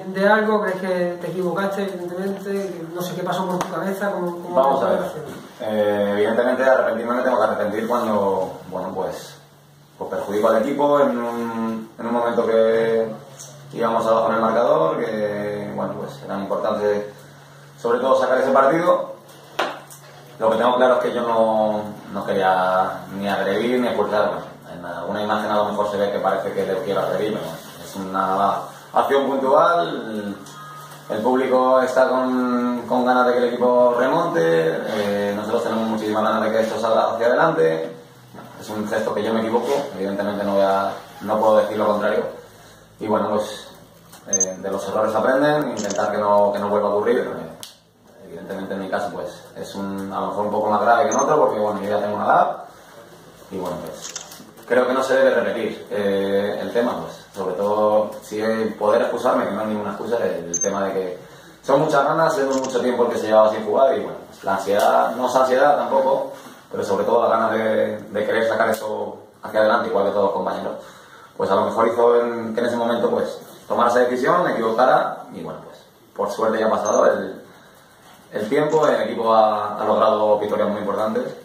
de algo? ¿Crees que te equivocaste, evidentemente? No sé qué pasó por tu cabeza. ¿Cómo Vamos a ver. Evidentemente, arrepentirme me tengo que arrepentir cuando, bueno, pues perjudico al equipo en un momento que íbamos abajo en el marcador, que, bueno, pues era importante, sobre todo, sacar ese partido. Lo que tengo claro es que yo no quería ni agredir ni ocultar. Bueno, en alguna imagen a lo mejor se ve que parece que le quiero agredir, pero bueno, es una acción puntual. El público está con ganas de que el equipo remonte, nosotros tenemos muchísimas ganas de que esto salga hacia adelante. Es un gesto que yo me equivoco, evidentemente no puedo decir lo contrario. Y bueno, pues de los errores aprenden, intentar que no vuelva a ocurrir. Evidentemente en mi caso pues es a lo mejor un poco más grave que en otro, porque bueno, yo ya tengo una edad y bueno, pues creo que no se debe repetir el tema, pues sobre todo si poder excusarme, que no hay ninguna excusa, el tema de que son muchas ganas, es mucho tiempo el que se llevaba sin jugar y bueno, pues, la ansiedad, no es ansiedad tampoco, pero sobre todo la ganas de querer sacar eso hacia adelante, igual que todos los compañeros, pues a lo mejor hizo que en ese momento pues tomar esa decisión, me equivocara y bueno, pues por suerte ya ha pasado el tiempo, el equipo ha logrado victorias muy importantes.